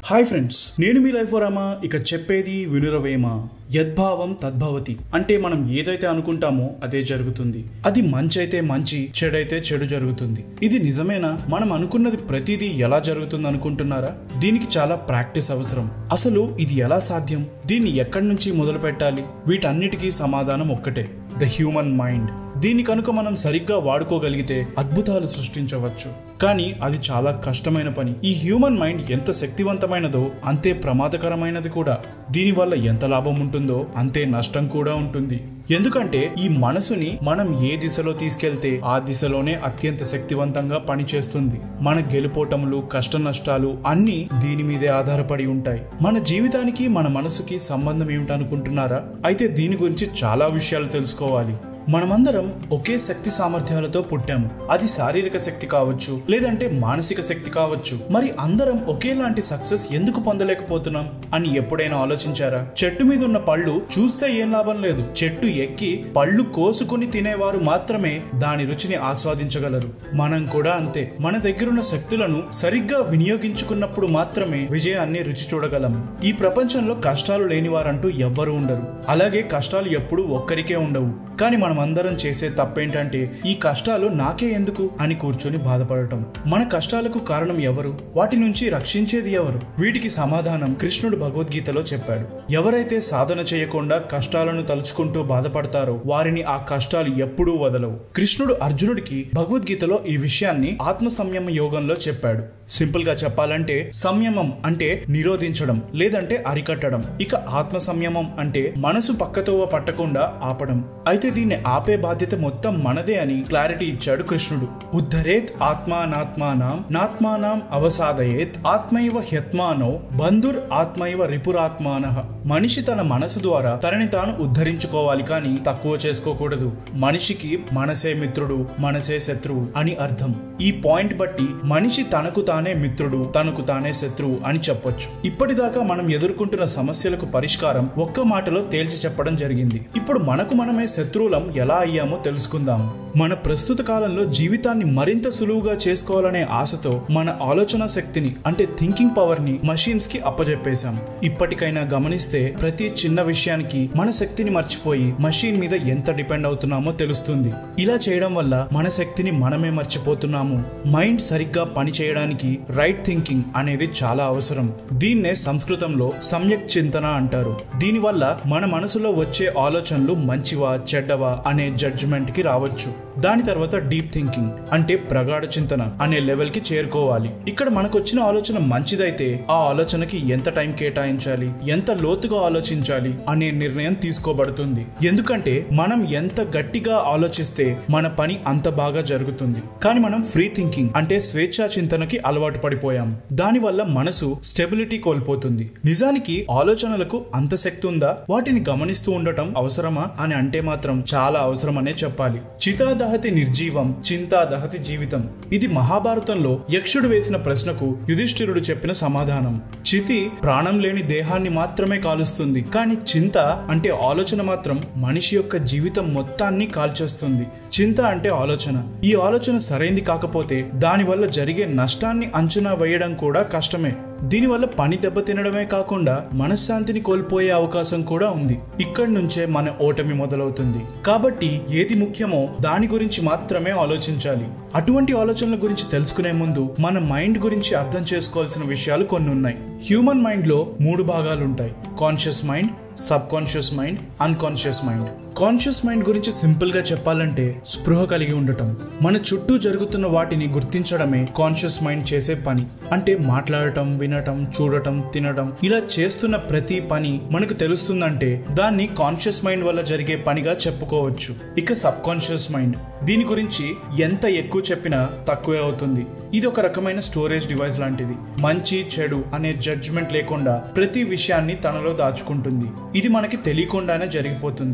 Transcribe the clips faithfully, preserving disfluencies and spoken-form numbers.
Hi friends, నేను మీ LifeOrama. ఇక చెప్పేది వినుర వేమ. యద్భావం తద్భవతి. అంటే మనం ఏదైతే అనుకుంటామో అదే జరుగుతుంది. అది మంచి అయితే మంచి, చెడైతే చెడు జరుగుతుంది. ఇది నిజమేనా? మనం అనుకున్నది ప్రతిదీ ఎలా జరుగుతుంది అనుకుంటున్నారా? దీనికి చాలా ప్రాక్టీస్ అవసరం. అసలు ఇది ఎలా సాధ్యం? దీన్ని ఎక్కడి నుంచి మొదలు పెట్టాలి? వీటన్నిటికీ సమాధానం ఒక్కటే, ద హ్యూమన్ మైండ్. దీన్ని కనుక మనం సరిగ్గా వాడుకోగలిగితే అద్భుతాలు సృష్టించవచ్చు. కానీ అది చాలా కష్టమైన పని. ఈ హ్యూమన్ మైండ్ ఎంత శక్తివంతమైనదో అంతే ప్రమాదకరమైనది కూడా. దీనివల్ల ఎంత లాభం ఉంటుందో అంతే నష్టం కూడా ఉంటుంది. ఎందుకంటే ఈ మనసుని మనం ఏ దిశలో తీసుకెళ్తే ఆ దిశలోనే అత్యంత శక్తివంతంగా పనిచేస్తుంది. మన గెలుపోటములు, కష్ట నష్టాలు అన్నీ దీని మీదే ఆధారపడి ఉంటాయి. మన జీవితానికి మన మనసుకి సంబంధం ఏమిటనుకుంటున్నారా? అయితే దీని గురించి చాలా విషయాలు తెలుసుకోవాలి. మనమందరం ఒకే శక్తి సామర్థ్యాలతో పుట్టాము. అది శారీరక శక్తి కావచ్చు, లేదంటే మానసిక శక్తి కావచ్చు. మరి అందరం ఒకేలాంటి సక్సెస్ ఎందుకు పొందలేకపోతున్నాం అని ఎప్పుడైనా ఆలోచించారా? చెట్టు మీద ఉన్న పళ్ళు చూస్తే ఏం లాభం లేదు. చెట్టు ఎక్కి పళ్ళు కోసుకుని తినేవారు మాత్రమే దాని రుచిని ఆస్వాదించగలరు. మనం కూడా అంతే. మన దగ్గరున్న శక్తులను సరిగ్గా వినియోగించుకున్నప్పుడు మాత్రమే విజయాన్ని రుచి చూడగలం. ఈ ప్రపంచంలో కష్టాలు లేని వారంటూ ఎవ్వరూ ఉండరు. అలాగే కష్టాలు ఎప్పుడూ ఒక్కరికే ఉండవు. కానీ మనం అందరం చేసే తప్పేంటంటే ఈ కష్టాలు నాకే ఎందుకు అని కూర్చొని బాధపడటం. మన కష్టాలకు కారణం ఎవరు? వాటి నుంచి రక్షించేది ఎవరు? వీటికి సమాధానం కృష్ణుడు భగవద్గీతలో చెప్పాడు. ఎవరైతే సాధన చేయకుండా కష్టాలను తలుచుకుంటూ బాధపడతారో వారిని ఆ కష్టాలు ఎప్పుడూ వదలవు. కృష్ణుడు అర్జునుడికి భగవద్గీతలో ఈ విషయాన్ని ఆత్మ సంయమ యోగంలో చెప్పాడు. సింపుల్ గా చెప్పాలంటే సంయమం అంటే నిరోధించడం, లేదంటే అరికట్టడం. ఇక ఆత్మ సంయమం అంటే మనసు పక్కతోవ పట్టకుండా ఆపడం. అయితే దీన్ని ఆపే బాధ్యత మొత్తం మనదే అని క్లారిటీ ఇచ్చాడు కృష్ణుడు. ఉద్ధరేత్ ఆత్మానాత్మానాం నాత్మానాం అవసాదయేత్ ఆత్మైవ హ్యత్మానో బంధుర్ ఆత్మైవ రిపురాత్మానః. మనిషి తన మనసు ద్వారా తనని తాను ఉద్ధరించుకోవాలి, కానీ తక్కువ చేసుకోకూడదు. మనిషికి మనసే మిత్రుడు, మనసే శత్రువు అని అర్థం. ఈ పాయింట్ బట్టి మనిషి తనకు తానే మిత్రుడు, తనకు తానే శత్రువు అని చెప్పొచ్చు. ఇప్పటిదాకా మనం ఎదుర్కొంటున్న సమస్యలకు పరిష్కారం ఒక్క మాటలో తేల్చి చెప్పడం జరిగింది. ఇప్పుడు మనకు మనమే శత్రువులం ఎలా అయ్యామో తెలుసుకుందాం. మన ప్రస్తుత కాలంలో జీవితాన్ని మరింత సులువుగా చేసుకోవాలనే ఆశతో మన ఆలోచన శక్తిని అంటే థింకింగ్ పవర్ ని మషీన్స్ కి అప్పజెప్పేశాం. ఇప్పటికైనా గమనిస్తే ప్రతి చిన్న విషయానికి మన శక్తిని మర్చిపోయి మషీన్ మీద ఎంత డిపెండ్ అవుతున్నామో తెలుస్తుంది. ఇలా చేయడం వల్ల మన శక్తిని మనమే మర్చిపోతున్నాము. మైండ్ సరిగ్గా పని చేయడానికి రైట్ థింకింగ్ అనేది చాలా అవసరం. దీన్నే సంస్కృతంలో సమ్యక్ చింతన అంటారు. దీనివల్ల మన మనసులో వచ్చే ఆలోచనలు మంచివా చెడ్డవా అనే జడ్జిమెంట్ కి రావచ్చు. దాని తర్వాత డీప్ థింకింగ్ అంటే ప్రగాఢ చింతన అనే లెవెల్ కి చేరుకోవాలి. ఇక్కడ మనకు వచ్చిన ఆలోచన మంచిదైతే ఆ ఆలోచనకి ఎంత టైం కేటాయించాలి, ఎంత లోతుగా ఆలోచించాలి అనే నిర్ణయం తీసుకోబడుతుంది. ఎందుకంటే మనం ఎంత గట్టిగా ఆలోచిస్తే మన పని అంత బాగా జరుగుతుంది. కానీ మనం ఫ్రీ థింకింగ్ అంటే స్వేచ్ఛా చింతనకి అలవాటు పడిపోయాం. దాని వల్ల మనసు స్టెబిలిటీ కోల్పోతుంది. నిజానికి ఆలోచనలకు అంత శక్తి ఉందా? వాటిని గమనిస్తూ ఉండటం అవసరమా అని అంటే మాత్రం చాలా అవసరం అనే చెప్పాలి. చితా దహతి నిర్జీవం, చింతా దహతి జీవితం. ఇది మహాభారతంలో యక్షుడు వేసిన ప్రశ్నకు యుధిష్ఠిరుడు చెప్పిన సమాధానం. చితి ప్రాణం లేని దేహాన్ని మాత్రమే కాలుస్తుంది, కానీ చింత అంటే ఆలోచన మాత్రం మనిషి యొక్క జీవితం మొత్తాన్ని కాల్చేస్తుంది. చింత అంటే ఆలోచన. ఈ ఆలోచన సరైంది కాకపోతే దాని వల్ల జరిగే నష్టాన్ని అంచనా వేయడం కూడా కష్టమే. దీనివల్ల పని దెబ్బతినడమే కాకుండా మనశ్శాంతిని కోల్పోయే అవకాశం కూడా ఉంది. ఇక్కడి నుంచే మన ఓటమి మొదలవుతుంది. కాబట్టి ఏది ముఖ్యమో దాని గురించి మాత్రమే ఆలోచించాలి. అటువంటి ఆలోచనల గురించి తెలుసుకునే ముందు మన మైండ్ గురించి అర్థం చేసుకోవాల్సిన విషయాలు కొన్ని ఉన్నాయి. హ్యూమన్ మైండ్ లో మూడు భాగాలు ఉంటాయి: conscious mind, subconscious mind, unconscious mind. Conscious mind గురించి సింపుల్ గా చెప్పాలంటే స్పృహ కలిగి ఉండటం. మన చుట్టూ జరుగుతున్న వాటిని గుర్తించడమే కాన్షియస్ మైండ్ చేసే పని. అంటే మాట్లాడటం, వినటం, చూడటం, తినడం, ఇలా చేస్తున్న ప్రతి పని మనకు తెలుస్తుందంటే దాన్ని కాన్షియస్ మైండ్ వల్ల జరిగే పనిగా చెప్పుకోవచ్చు. ఇక సబ్ కాన్షియస్ మైండ్, దీని గురించి ఎంత ఎక్కువ చెప్పినా తక్కువే అవుతుంది. ఇది ఒక రకమైన స్టోరేజ్ డివైస్ లాంటిది. మంచి చెడు అనే జడ్జిమెంట్ లేకుండా ప్రతి విషయాన్ని తనలో దాచుకుంటుంది. ఇది మనకి తెలియకుండానే జరిగిపోతుంది. మనం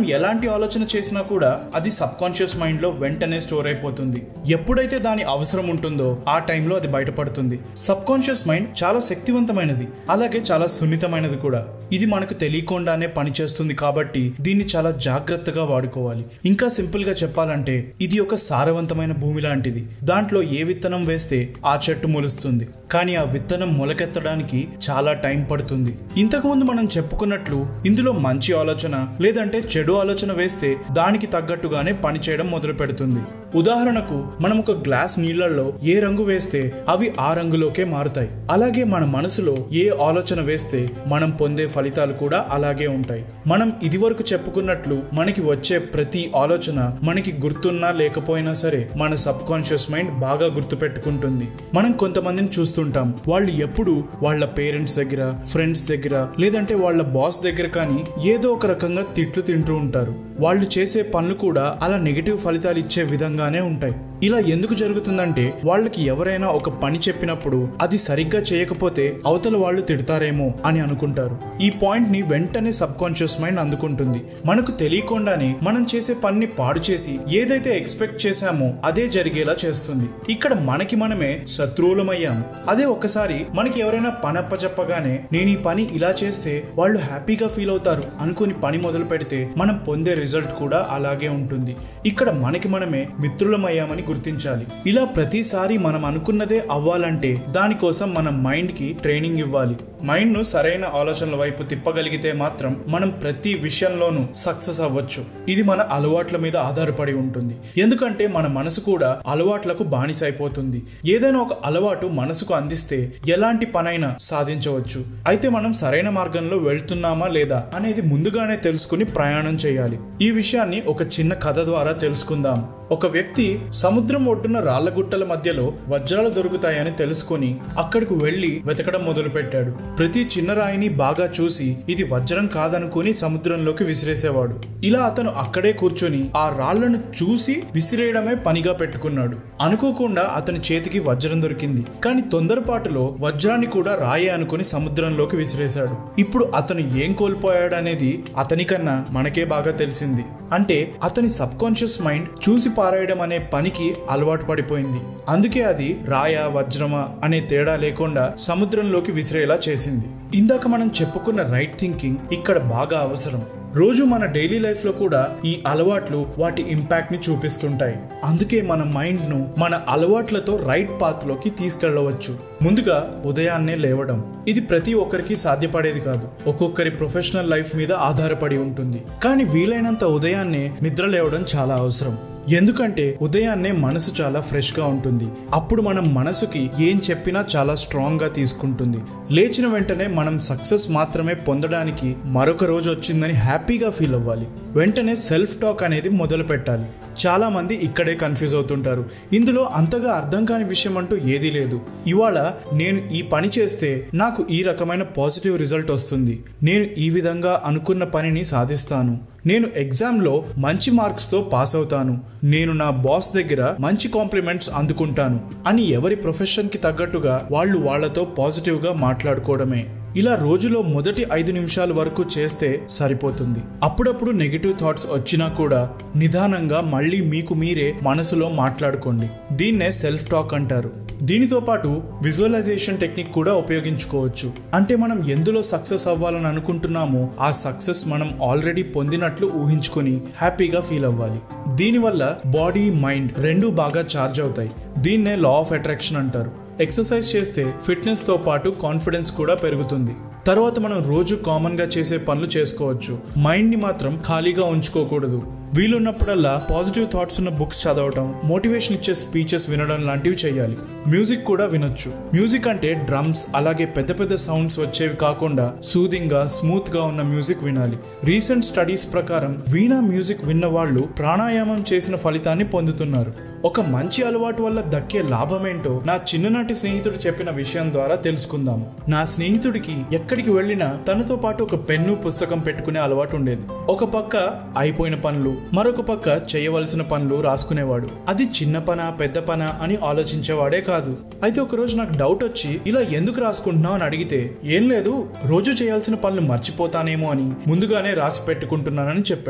ఎలాంటి ఆలోచన చేసినా కూడా అది సబ్ కాన్షియస్ మైండ్ లో వెంటనే స్టోర్ అయిపోతుంది. ఎప్పుడైతే దాని అవసరం ఉంటుందో ఆ టైంలో అది బయటపడుతుంది. సబ్ కాన్షియస్ మైండ్ చాలా శక్తివంతమైనది, అలాగే చాలా సున్నితమైనది కూడా. ఇది మనకు తెలియకుండానే పనిచేస్తుంది కాబట్టి దీన్ని చాలా జాగ్రత్తగా వాడుకోవాలి. ఇంకా సింపుల్ గా చెప్పాలంటే ఇది ఒక సారవంతమైన భూమి లాంటిది. దాంట్లో ఏ విత్తనం వేస్తే ఆ చెట్టు మొలుస్తుంది, కానీ ఆ విత్తనం మొలకెత్తడానికి చాలా టైం పడుతుంది. ఇంతకుముందు మనం చెప్పుకున్నట్లు ఇందులో మంచి ఆలోచన లేదంటే చెడు ఆలోచన వేస్తే దానికి తగ్గట్టుగానే పనిచేయడం మొదలు పెడుతుంది. ఉదాహరణకు మనం ఒక గ్లాస్ నీళ్లలో ఏ రంగు వేస్తే అవి ఆ రంగులోకే మారుతాయి. అలాగే మన మనసులో ఏ ఆలోచన వేస్తే మనం పొందే ఫలితాలు కూడా అలాగే ఉంటాయి. మనం ఇదివరకు చెప్పుకున్నట్లు మనకి వచ్చే ప్రతి ఆలోచన మనకి గుర్తున్నా లేకపోయినా సరే మన సబ్ కాన్షియస్ మైండ్ బాగా గుర్తు పెట్టుకుంటుంది. మనం కొంతమందిని చూస్తుంటాం, వాళ్ళు ఎప్పుడు వాళ్ళ పేరెంట్స్ దగ్గర, ఫ్రెండ్స్ దగ్గర లేదంటే వాళ్ళ బాస్ దగ్గర కానీ ఏదో ఒక రకంగా తిట్లు తింటూ ఉంటారు. వాళ్ళు చేసే పనులు కూడా అలా నెగిటివ్ ఫలితాలు ఇచ్చే విధంగానే ఉంటాయి. ఇలా ఎందుకు జరుగుతుందంటే వాళ్ళకి ఎవరైనా ఒక పని చెప్పినప్పుడు అది సరిగ్గా చేయకపోతే అవతల వాళ్ళు తిడతారేమో అని అనుకుంటారు. ఈ పాయింట్ ని వెంటనే సబ్ కాన్షియస్ మైండ్ అందుకుంటుంది. మనకు తెలియకుండానే మనం చేసే పనిని పాడు చేసి ఏదైతే ఎక్స్పెక్ట్ చేశామో అదే జరిగేలా చేస్తుంది. ఇక్కడ మనకి మనమే శత్రువులమయ్యాం. అదే ఒక్కసారి మనకి ఎవరైనా పని అప్పచెప్పగానే నేను ఈ పని ఇలా చేస్తే వాళ్ళు హ్యాపీగా ఫీల్ అవుతారు అనుకుని పని మొదలు పెడితే మనం పొందే రిజల్ట్ కూడా అలాగే ఉంటుంది. ఇక్కడ మనకి మనమే మిత్రులమయ్యామని గుర్తించాలి. ఇలా ప్రతిసారి మనం అనుకున్నదే అవ్వాలంటే దానికోసం మన మైండ్ కి ట్రైనింగ్ ఇవ్వాలి. మైండ్ ను సరైన ఆలోచనల వైపు తిప్పగలిగితే మాత్రం మనం ప్రతి విషయంలోనూ సక్సెస్ అవ్వచ్చు. ఇది మన అలవాట్ల మీద ఆధారపడి ఉంటుంది. ఎందుకంటే మన మనసు కూడా అలవాట్లకు బానిస అయిపోతుంది. ఏదైనా ఒక అలవాటు మనసుకు అందిస్తే ఎలాంటి పనైనా సాధించవచ్చు. అయితే మనం సరైన మార్గంలో వెళ్తున్నామా లేదా అనేది ముందుగానే తెలుసుకుని ప్రయాణం చేయాలి. ఈ విషయాన్ని ఒక చిన్న కథ ద్వారా తెలుసుకుందాం. ఒక వ్యక్తి సముద్రం ఒడ్డున రాళ్ల గుట్టల మధ్యలో వజ్రాలు దొరుకుతాయని తెలుసుకుని అక్కడికి వెళ్లి వెతకడం మొదలు పెట్టాడు. ప్రతి చిన్న రాయిని బాగా చూసి ఇది వజ్రం కాదనుకుని సముద్రంలోకి విసిరేసేవాడు. ఇలా అతను అక్కడే కూర్చొని ఆ రాళ్లను చూసి విసిరేయడమే పనిగా పెట్టుకున్నాడు. అనుకోకుండా అతని చేతికి వజ్రం దొరికింది. కానీ తొందరపాటులో వజ్రాన్ని కూడా రాయే అనుకుని సముద్రంలోకి విసిరేశాడు. ఇప్పుడు అతను ఏం కోల్పోయాడనేది అతనికన్నా మనకే బాగా తెలిసింది. అంటే అతని సబ్ కాన్షియస్ మైండ్ చూసి పారేయడం అనే పనికి అలవాటు పడిపోయింది. అందుకే అది రాయ వజ్రమా అనే తేడా లేకుండా సముద్రంలోకి విసిరేలా చేసింది. ఇందాక మనం చెప్పుకున్న రైట్ థింకింగ్ ఇక్కడ బాగా అవసరం. రోజు మన డైలీ లైఫ్ లో కూడా ఈ అలవాట్లు వాటి ఇంపాక్ట్ ని చూపిస్తుంటాయి. అందుకే మన మైండ్ ను మన అలవాట్లతో రైట్ పాత్ లోకి తీసుకెళ్లవచ్చు. ముందుగా ఉదయాన్నే లేవడం. ఇది ప్రతి ఒక్కరికి సాధ్యపడేది కాదు. ఒక్కొక్కరి ప్రొఫెషనల్ లైఫ్ మీద ఆధారపడి ఉంటుంది. కానీ వీలైనంత ఉదయాన్నే నిద్ర లేవడం చాలా అవసరం. ఎందుకంటే ఉదయాన్నే మనసు చాలా ఫ్రెష్ గా ఉంటుంది. అప్పుడు మనం మనసుకి ఏం చెప్పినా చాలా స్ట్రాంగ్ గా తీసుకుంటుంది. లేచిన వెంటనే మనం సక్సెస్ మాత్రమే పొందడానికి మరొక రోజు వచ్చిందని హ్యాపీగా ఫీల్ అవ్వాలి. వెంటనే సెల్ఫ్ టాక్ అనేది మొదలు పెట్టాలి. చాలా మంది ఇక్కడే కన్ఫ్యూజ్ అవుతుంటారు. ఇందులో అంతగా అర్థం కాని విషయం అంటూ ఏదీ లేదు. ఇవాళ నేను ఈ పని చేస్తే నాకు ఈ రకమైన పాజిటివ్ రిజల్ట్ వస్తుంది, నేను ఈ విధంగా అనుకున్న పనిని సాధిస్తాను, నేను ఎగ్జామ్లో మంచి మార్క్స్తో పాస్ అవుతాను, నేను నా బాస్ దగ్గర మంచి కాంప్లిమెంట్స్ అందుకుంటాను అని ఎవరి ప్రొఫెషన్కి తగ్గట్టుగా వాళ్ళు వాళ్లతో పాజిటివ్గా మాట్లాడుకోవడమే. ఇలా రోజులో మొదటి ఐదు నిమిషాల వరకు చేస్తే సరిపోతుంది. అప్పుడప్పుడు నెగిటివ్ థాట్స్ వచ్చినా కూడా నిదానంగా మళ్ళీ మీకు మీరే మనసులో మాట్లాడుకోండి. దీన్నే సెల్ఫ్ టాక్ అంటారు. దీనితో పాటు విజువలైజేషన్ టెక్నిక్ కూడా ఉపయోగించుకోవచ్చు. అంటే మనం ఎందులో సక్సెస్ అవ్వాలని అనుకుంటున్నామో ఆ సక్సెస్ మనం ఆల్రెడీ పొందినట్లు ఊహించుకొని హ్యాపీగా ఫీల్ అవ్వాలి. దీనివల్ల బాడీ మైండ్ రెండూ బాగా ఛార్జ్ అవుతాయి. దీన్నే లా ఆఫ్ అట్రాక్షన్ అంటారు. ఎక్సర్సైజ్ చేస్తే ఫిట్నెస్ తో పాటు కాన్ఫిడెన్స్ కూడా పెరుగుతుంది. తర్వాత మనం రోజు కామన్ గా చేసే పనులు చేసుకోవచ్చు. మైండ్ ని మాత్రం ఖాళీగా ఉంచుకోకూడదు. వీలున్నప్పుడల్లా పాజిటివ్ థాట్స్ ఉన్న బుక్స్ చదవటం, మోటివేషన్ ఇచ్చే స్పీచెస్ వినడం లాంటివి చేయాలి. మ్యూజిక్ కూడా వినొచ్చు. మ్యూజిక్ అంటే డ్రమ్స్ అలాగే పెద్ద పెద్ద సౌండ్స్ వచ్చేవి కాకుండా సూదింగ్ గా స్మూత్ గా ఉన్న మ్యూజిక్ వినాలి. రీసెంట్ స్టడీస్ ప్రకారం వీణా మ్యూజిక్ విన్న వాళ్ళు ప్రాణాయామం చేసిన ఫలితాన్ని పొందుతున్నారు. ఒక మంచి అలవాటు వల్ల దక్కే లాభమేంటో నా చిన్ననాటి స్నేహితుడు చెప్పిన విషయం ద్వారా తెలుసుకుందాం. నా స్నేహితుడికి ఎక్కడికి వెళ్ళినా తనతో పాటు ఒక పెన్ను పుస్తకం పెట్టుకునే అలవాటు ఉండేది. ఒక పక్క అయిపోయిన పనులు, మరొక పక్క చేయవలసిన పనులు రాసుకునేవాడు. అది చిన్న పనా పెద్ద పనా అని ఆలోచించేవాడే కాదు. అయితే ఒక రోజు నాకు డౌట్ వచ్చి ఇలా ఎందుకు రాసుకుంటున్నావు అని అడిగితే, ఏం లేదు రోజు చేయాల్సిన పనులు మర్చిపోతానేమో అని ముందుగానే రాసి పెట్టుకుంటున్నానని చెప్పాడు.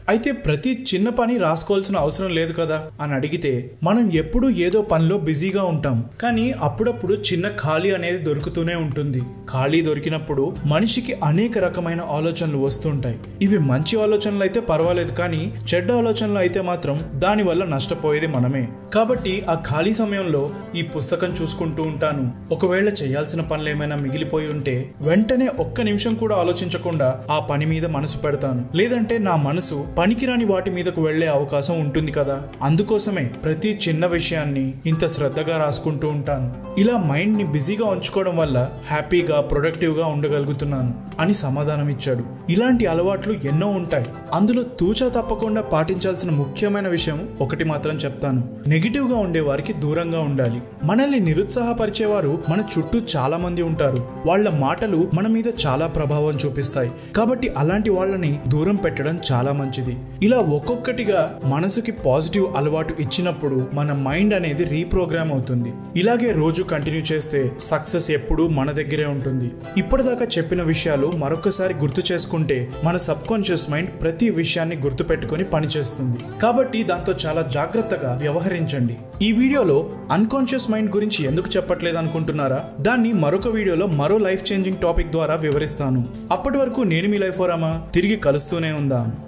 అయితే ప్రతి చిన్న పని రాసుకోవాల్సిన అవసరం లేదు కదా అని అడిగితే, మనం ఎప్పుడూ ఏదో పనిలో బిజీగా ఉంటాం, కానీ అప్పుడప్పుడు చిన్న ఖాళీ అనేది దొరుకుతూనే ఉంటుంది. ఖాళీ దొరికినప్పుడు మనిషికి అనేక రకమైన ఆలోచనలు వస్తుంటాయి. ఇవి మంచి ఆలోచనలు అయితే పర్వాలేదు, కానీ చెడ్డ ఆలోచనలు అయితే మాత్రం దాని వల్ల నష్టపోయేది మనమే. కాబట్టి ఆ ఖాళీ సమయంలో ఈ పుస్తకం చూసుకుంటూ ఉంటాను. ఒకవేళ చేయాల్సిన పనులు ఏమైనా మిగిలిపోయి ఉంటే వెంటనే ఒక్క నిమిషం కూడా ఆలోచించకుండా ఆ పని మీద మనసు పెడతాను. లేదంటే నా మనసు పనికిరాని వాటి మీదకు వెళ్లే అవకాశం ఉంటుంది కదా. అందుకోసమే ప్రతి చిన్న విషయాన్ని ఇంత శ్రద్ధగా రాసుకుంటూ ఉంటాను. ఇలా మైండ్ ని బిజీగా ఉంచుకోవడం వల్ల హ్యాపీగా ప్రొడక్టివ్ గా ఉండగలుగుతున్నాను అని సమాధానం ఇచ్చాడు. ఇలాంటి అలవాట్లు ఎన్నో ఉంటాయి. అందులో తూచా తప్పకుండా పాటించాల్సిన ముఖ్యమైన విషయం ఒకటి మాత్రం చెప్తాను. నెగిటివ్ గా ఉండే వారికి దూరంగా ఉండాలి. మనల్ని నిరుత్సాహపరిచేవారు మన చుట్టూ చాలా మంది ఉంటారు. వాళ్ళ మాటలు మన మీద చాలా ప్రభావం చూపిస్తాయి. కాబట్టి అలాంటి వాళ్ళని దూరం పెట్టడం చాలా మంచిది. ఇలా ఒక్కొక్కటిగా మనసుకి పాజిటివ్ అలవాటు ఇచ్చినప్పుడు మన మైండ్ అనేది రీప్రోగ్రామ్ అవుతుంది. ఇలాగే రోజు కంటిన్యూ చేస్తే సక్సెస్ ఎప్పుడూ మన దగ్గరే ఉంటుంది. ఇప్పటిదాకా చెప్పిన విషయాలు మరొకసారి గుర్తు చేసుకుంటే మన సబ్ కాన్షియస్ మైండ్ ప్రతి విషయాన్ని గుర్తు పెట్టుకుని పనిచేస్తుంది. కాబట్టి దాంతో చాలా జాగ్రత్తగా వ్యవహరించండి. ఈ వీడియోలో అన్కాన్షియస్ మైండ్ గురించి ఎందుకు చెప్పట్లేదు అనుకుంటున్నారా? దాన్ని మరొక వీడియోలో మరో లైఫ్ చేంజింగ్ టాపిక్ ద్వారా వివరిస్తాను. అప్పటి వరకు నేను మీ లైఫ్ ఓరామా. తిరిగి కలుస్తూనే ఉందాం.